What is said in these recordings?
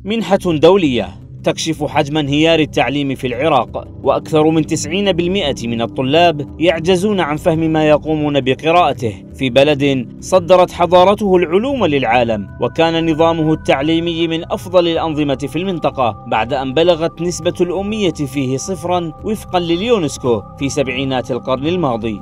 منحة دولية تكشف حجم انهيار التعليم في العراق، وأكثر من 90% من الطلاب يعجزون عن فهم ما يقومون بقراءته في بلد صدرت حضارته العلوم للعالم، وكان نظامه التعليمي من أفضل الأنظمة في المنطقة بعد أن بلغت نسبة الأمية فيه صفرا وفقا لليونسكو في سبعينات القرن الماضي.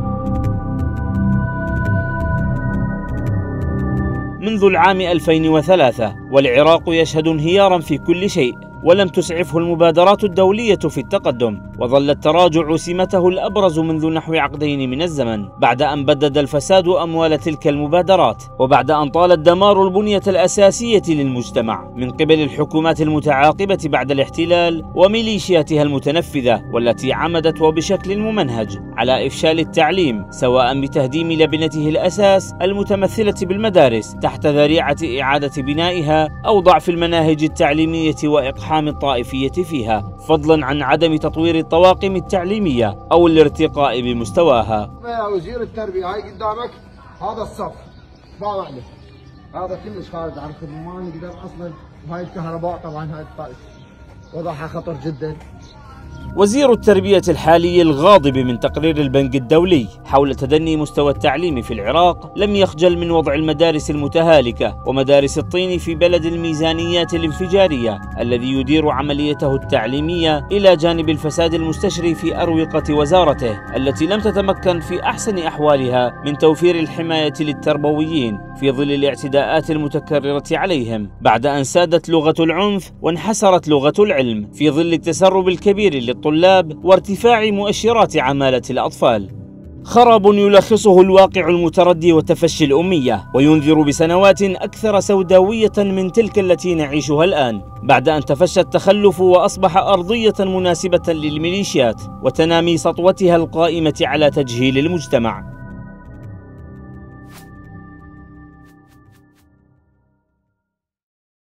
منذ العام 2003 والعراق يشهد انهيارا في كل شيء، ولم تسعفه المبادرات الدولية في التقدم، وظل التراجع سمته الأبرز منذ نحو عقدين من الزمن، بعد أن بدد الفساد أموال تلك المبادرات، وبعد أن طال الدمار البنية الأساسية للمجتمع من قبل الحكومات المتعاقبة بعد الاحتلال وميليشياتها المتنفذة، والتي عمدت وبشكل ممنهج على إفشال التعليم، سواء بتهديم لبنته الأساس المتمثلة بالمدارس تحت ذريعة إعادة بنائها أو ضعف المناهج التعليمية وإقحام الطائفية فيها، فضلا عن عدم تطوير الطواقم التعليمية أو الارتقاء بمستواها. يا وزير التربية، هاي قدامك هذا الصف باوع له، هذا كلش خارج عن الخدمة، ما نقدر أصلا، وهاي الكهرباء طبعا هاي الطائف وضعها خطر جدا. وزير التربية الحالي الغاضب من تقرير البنك الدولي حول تدني مستوى التعليم في العراق لم يخجل من وضع المدارس المتهالكة ومدارس الطين في بلد الميزانيات الانفجارية الذي يدير عمليته التعليمية إلى جانب الفساد المستشري في أروقة وزارته التي لم تتمكن في أحسن أحوالها من توفير الحماية للتربويين في ظل الاعتداءات المتكررة عليهم، بعد أن سادت لغة العنف وانحسرت لغة العلم في ظل التسرب الكبير للطلاب وارتفاع مؤشرات عمالة الأطفال. خراب يلخصه الواقع المتردي وتفشي الأمية، وينذر بسنوات أكثر سوداوية من تلك التي نعيشها الآن، بعد أن تفشى التخلف وأصبح أرضية مناسبة للميليشيات وتنامي سطوتها القائمة على تجهيل المجتمع.